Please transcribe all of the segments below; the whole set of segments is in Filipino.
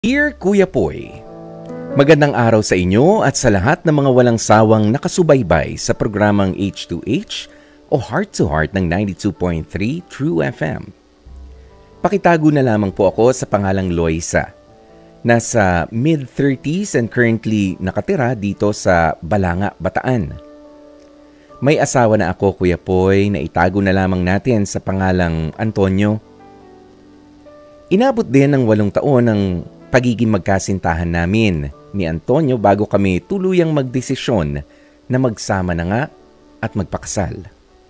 Dear Kuya Poy, magandang araw sa inyo at sa lahat ng mga walang sawang nakasubaybay sa programang H2H o Heart to Heart ng 92.3 True FM. Pakitago na lamang po ako sa pangalang Loisa. Nasa mid-30s and currently nakatira dito sa Balanga, Bataan. May asawa na ako, Kuya Poy, na itago na lamang natin sa pangalang Antonio. Inabot din ng 8 taon ang pagiging magkasintahan namin ni Antonio bago kami tuluyang magdesisyon na magsama na nga at magpakasal.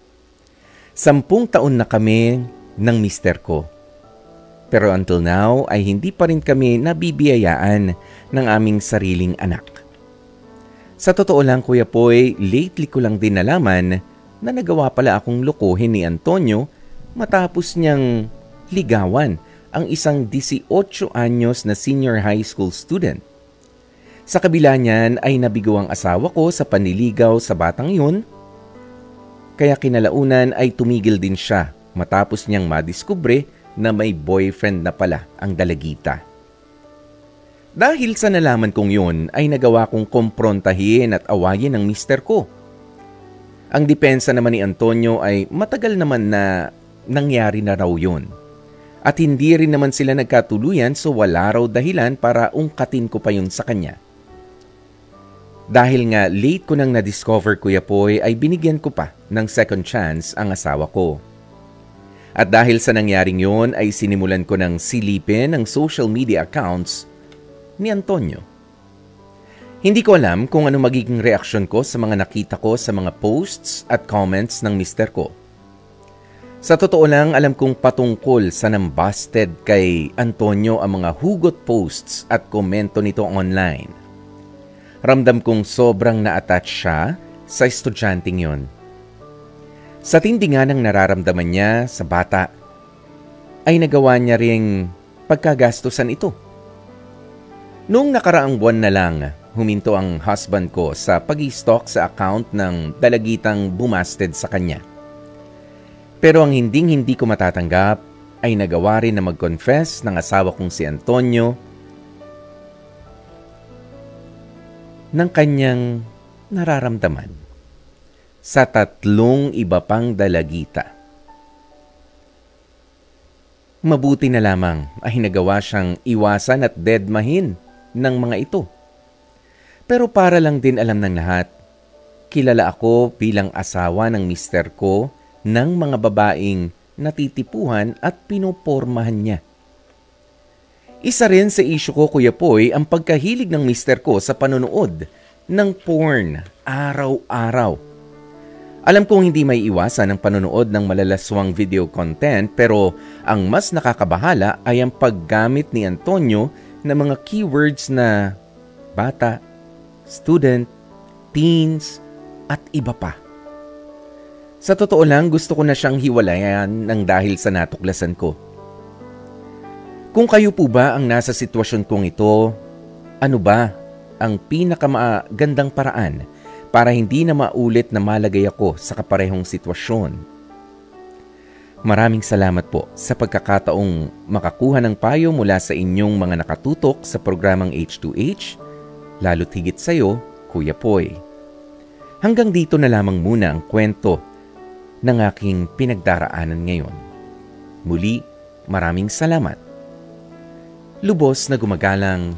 10 taon na kami ng mister ko. Pero until now ay hindi pa rin kami nabibiyayaan ng aming sariling anak. Sa totoo lang, Kuya Poy, lately ko lang din nalaman na nagawa pala akong lokohin ni Antonio matapos niyang ligawan ang isang 18 anyos na senior high school student. Sa kabila niyan ay nabigo ang asawa ko sa panliligaw sa batang yun, kaya kinalaunan ay tumigil din siya matapos niyang madiskubre na may boyfriend na pala ang dalagita. Dahil sa nalaman kong yun ay nagawa kong komprontahin at awayin ng mister ko. Ang depensa naman ni Antonio ay matagal naman na nangyari na raw yun. At hindi rin naman sila nagkatuluyan so wala raw dahilan para ungkatin ko pa yun sa kanya. Dahil nga late ko nang na-discover, Kuya Poy, ay binigyan ko pa ng second chance ang asawa ko. At dahil sa nangyaring yun ay sinimulan ko ng silipin ang social media accounts ni Antonio. Hindi ko alam kung ano magiging reaksyon ko sa mga nakita ko sa mga posts at comments ng mister ko. Sa totoo lang, alam kong patungkol sa nambasted kay Antonio ang mga hugot posts at komento nito online. Ramdam kong sobrang na-attach siya sa estudyanteng yon. Sa tindi nga ng nararamdaman niya sa bata, ay nagawa niya ring pagkagastusan ito. Noong nakaraang buwan na lang, huminto ang husband ko sa pag-i-stalk sa account ng dalagitang bumasted sa kanya. Pero ang hindi ko matatanggap ay nagawa rin na mag-confess ng asawa kong si Antonio ng kanyang nararamdaman sa 3 iba pang dalagita. Mabuti na lamang ay nagawa siyang iwasan at dedmahin ng mga ito. Pero para lang din alam ng lahat, kilala ako bilang asawa ng mister ko ng mga babaeng natitipuhan at pinopormahan niya. Isa rin sa issue ko, Kuya Poy, ang pagkahilig ng mister ko sa panonood ng porn araw-araw. Alam kong hindi may iwasan ang panonood ng malalaswang video content pero ang mas nakakabahala ay ang paggamit ni Antonio ng mga keywords na bata, student, teens at iba pa. Sa totoo lang, gusto ko na siyang hiwalayan ng dahil sa natuklasan ko. Kung kayo po ba ang nasa sitwasyon kong ito, ano ba ang pinakamagandang paraan para hindi na maulit na malagay ako sa kaparehong sitwasyon? Maraming salamat po sa pagkakataong makakuha ng payo mula sa inyong mga nakatutok sa programang H2H, lalo't higit sa iyo, Kuya Poy. Hanggang dito na lamang muna ang kwento ng aking pinagdaraanan ngayon. Muli, maraming salamat. Lubos na gumagalang,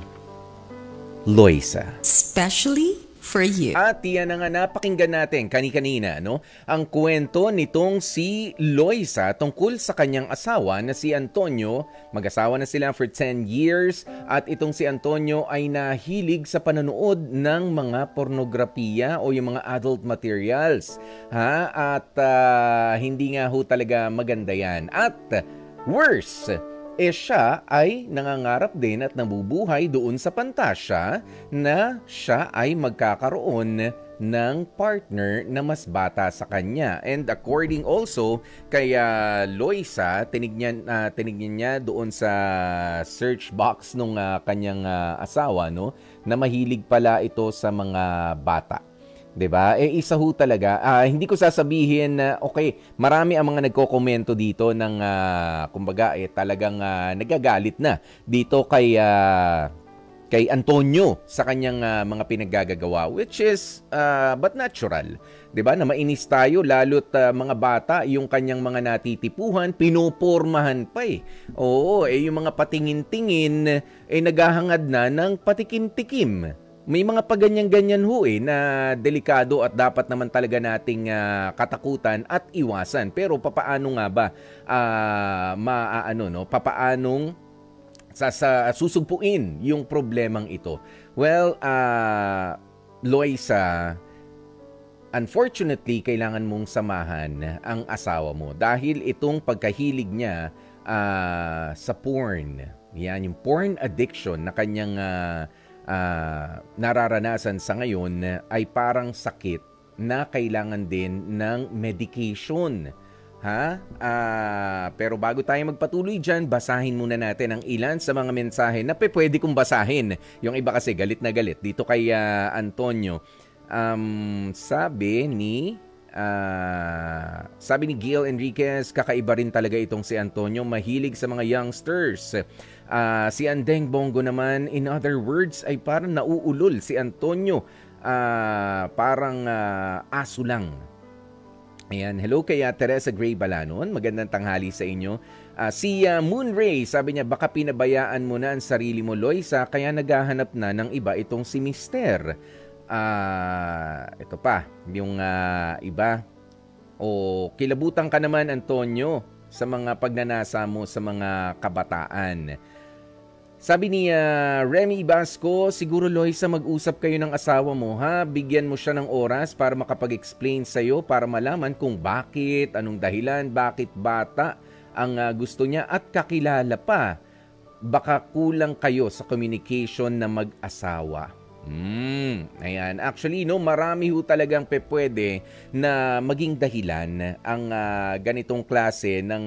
Loisa. Especially for you. At yan na nga napakinggan natin kani-kanina, no? Ang kwento nitong si Loisa tungkol sa kanyang asawa na si Antonio. Mag-asawa na sila for 10 years at itong si Antonio ay nahilig sa panonood ng mga pornografiya o yung mga adult materials. At hindi nga ho talaga maganda yan. At worse, siya ay nangangarap din at nabubuhay doon sa pantasya na siya ay magkakaroon ng partner na mas bata sa kanya. And according also kay Loisa, tinignan niya doon sa search box nung kanyang asawa, no, na mahilig pala ito sa mga bata. 'Di ba? Isa ho talaga. Hindi ko sasabihin na okay, marami ang mga nagko-komento dito ng kumbaga talagang nagagalit na dito kay Antonio sa kanyang mga pinaggagawa, which is but natural. 'Di ba? Na mainis tayo lalo't mga bata, yung kanyang mga natitipuhan, pinopormahan pa eh. Oo, yung mga patingin-tingin naghahangad na ng patikim-tikim. May mga paganyan-ganyan ho na delikado at dapat naman talaga nating katakutan at iwasan. Pero papaano nga ba papaanong susugpuin yung problemang ito? Well, Loisa, unfortunately, kailangan mong samahan ang asawa mo dahil itong pagkahilig niya sa porn. Yan, yung porn addiction na kanyang nararanasan sa ngayon ay parang sakit na kailangan din ng medication. Pero bago tayo magpatuloy dyan, basahin muna natin ang ilan sa mga mensahe na pwede kong basahin. Yung iba kasi galit na galit. Dito kay Antonio, sabi ni Gail Enriquez, kakaiba rin talaga itong si Antonio, mahilig sa mga youngsters. Si Andeng Bongo naman, in other words, ay parang nauulol si Antonio. Parang aso lang. Ayan, hello kay Teresa Gray Balanon. Magandang tanghali sa inyo. Si Moonray, sabi niya, baka pinabayaan mo na ang sarili mo, Loisa, kaya naghahanap na ng iba itong si Mister. Ito pa, yung iba. Kilabutan ka naman, Antonio, sa mga pagnanasa mo sa mga kabataan. Sabi ni Remy Basco, siguro Loisa, mag-usap kayo ng asawa mo ha. Bigyan mo siya ng oras para makapag-explain sa'yo para malaman kung bakit, anong dahilan, bakit bata ang gusto niya at kakilala pa. Baka kulang kayo sa communication na mag-asawa. Ayan. Actually, marami ho talagang pwede na maging dahilan ang ganitong klase ng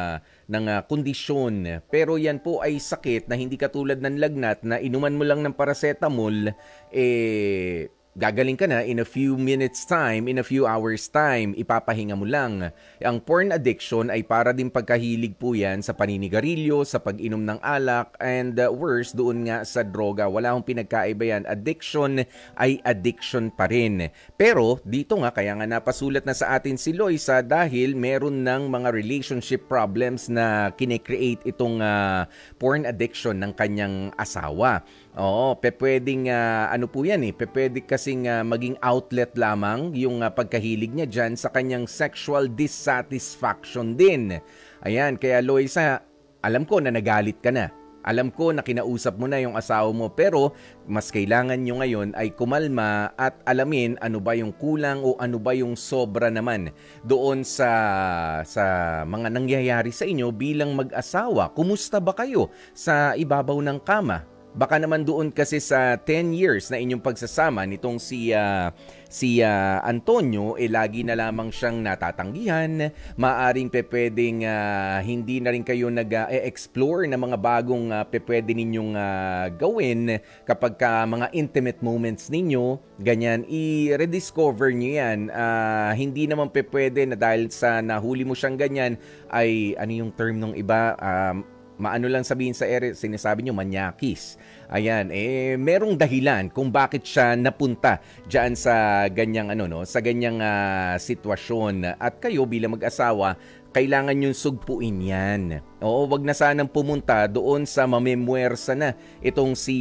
kondisyon. Pero yan po ay sakit na hindi katulad ng lagnat na inuman mo lang ng paracetamol, gagaling ka na in a few minutes time, in a few hours time, ipapahinga mo lang. Ang porn addiction ay para din pagkahilig po yan sa paninigarilyo, sa pag-inom ng alak, and worse, doon nga sa droga. Wala akong pinagkaiba yan. Addiction ay addiction pa rin. Pero dito nga, kaya nga napasulat na sa atin si Loisa dahil meron ng mga relationship problems na kine-create itong porn addiction ng kanyang asawa. Pwedeng ano po yan pwede kasing maging outlet lamang yung pagkahilig niya dyan sa kanyang sexual dissatisfaction din. Ayan, kaya Loisa, alam ko na nagalit ka na. Alam ko na kinausap mo na yung asawa mo, pero mas kailangan nyo ngayon ay kumalma at alamin ano ba yung kulang o ano ba yung sobra naman doon sa mga nangyayari sa inyo bilang mag-asawa. Kumusta ba kayo sa ibabaw ng kama? Baka naman doon kasi sa 10 years na inyong pagsasama nitong si Antonio, lagi na lamang siyang natatanggihan. Maaring pwedeng hindi na rin kayo nag-explore ng mga bagong pwede ninyong gawin kapag mga intimate moments ninyo. Ganyan, i-rediscover nyo yan. Hindi naman pwede na dahil sa nahuli mo siyang ganyan ay, ano yung term ng iba, maano lang sabihin sa sinasabi nyo, manyakis. Ayan, merong dahilan kung bakit siya napunta diyan sa ganyang sa ganyang sitwasyon. At kayo bilang mag-asawa, kailangan yung sugpuin yan. Wag na sanang pumunta doon sa mamemwersa na itong si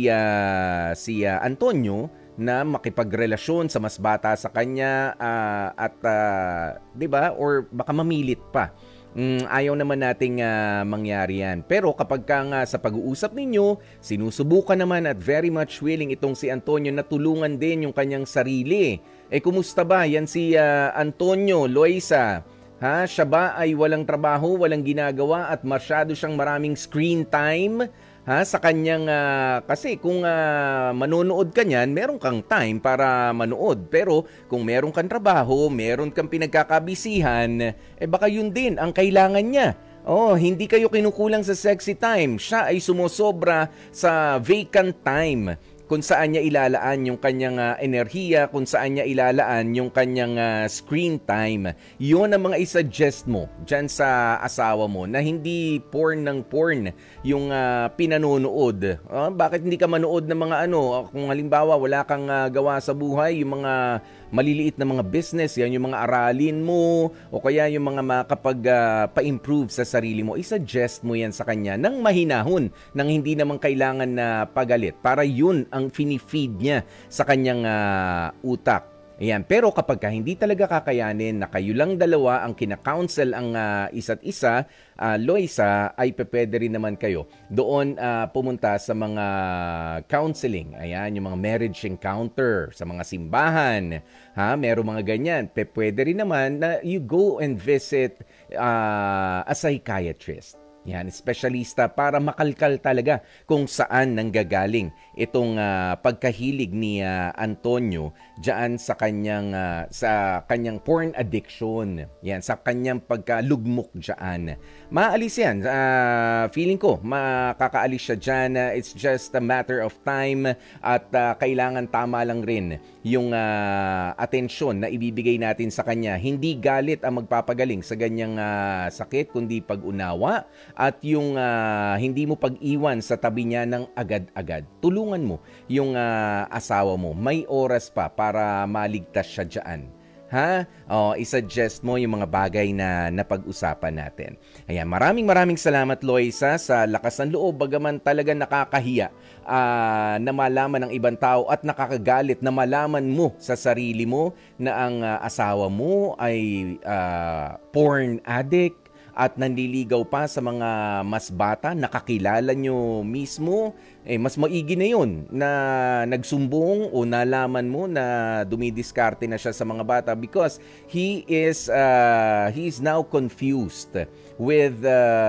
Antonio na makipagrelasyon sa mas bata sa kanya at 'di ba, or baka mamilit pa. Ayaw naman nating mangyari yan. Pero kapag nga sa pag-uusap ninyo, sinusubukan naman at very much willing itong si Antonio na tulungan din yung kanyang sarili. Kumusta ba yan si Antonio, Loisa? Siya ba ay walang trabaho, walang ginagawa at masyado siyang maraming screen time? Sa kanyang, kasi kung manonood ka niyan, meron kang time para manood. Pero kung meron kang trabaho, meron kang pinagkakabisihan, baka yun din ang kailangan niya. Hindi kayo kinukulang sa sexy time. Siya ay sumosobra sa vacant time. kung saan niya ilalaan yung kanyang enerhiya, kung saan niya ilalaan yung kanyang screen time. Yun ang mga isuggest mo dyan sa asawa mo na hindi porn ng porn yung pinanonood. Bakit hindi ka manood ng mga kung halimbawa wala kang gawa sa buhay, yung mga maliliit na mga business, yan yung mga aralin mo o kaya yung mga makapag pa-improve sa sarili mo, isuggest mo yan sa kanya ng mahinahon, nang hindi naman kailangan na pagalit para yun ang fini-feed niya sa kanyang utak. Ayan. Pero kapag hindi talaga kakayanin na kayo lang dalawa ang kina-counsel ang isa't isa, Loisa, ay pwede rin naman kayo doon pumunta sa mga counseling. Ayan, yung mga marriage encounter sa mga simbahan. Meron mga ganyan. Pwede rin naman na you go and visit a psychiatrist. Yan, espesyalista para makalkal talaga kung saan nanggagaling itong pagkahilig ni Antonio diyan sa kanyang porn addiction. Yan, sa kanyang pagkalugmok diyan. Maalis yan. Feeling ko makakaalis siya diyan. It's just a matter of time at kailangan tama lang rin yung atensyon na ibibigay natin sa kanya. Hindi galit ang magpapagaling sa ganyang sakit, kundi pag-unawa at yung hindi mo pag-iwan sa tabi niya ng agad-agad. Tulungan mo yung asawa mo. May oras pa para maligtas siya dyan. I-suggest mo yung mga bagay na napag-usapan natin. Ayan, maraming salamat, Loisa, sa lakas ng loob, bagaman talaga nakakahiya na malaman ng ibang tao at nakakagalit na malaman mo sa sarili mo na ang asawa mo ay porn addict at nanliligaw pa sa mga mas bata, nakakilala nyo mismo, mas maigi na yun na nagsumbong o nalaman mo na dumidiskarte na siya sa mga bata because he is now confused with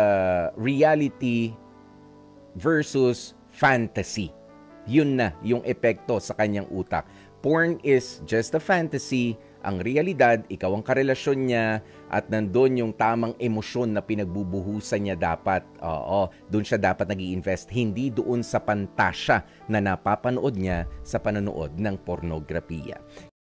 reality versus fantasy. Yun na yung epekto sa kanyang utak. Porn is just a fantasy. Ang realidad, ikaw ang karelasyon niya at nandun yung tamang emosyon na pinagbubuhusan niya dapat. Doon siya dapat nag-i-invest, hindi doon sa pantasya na napapanood niya sa panonood ng pornografiya.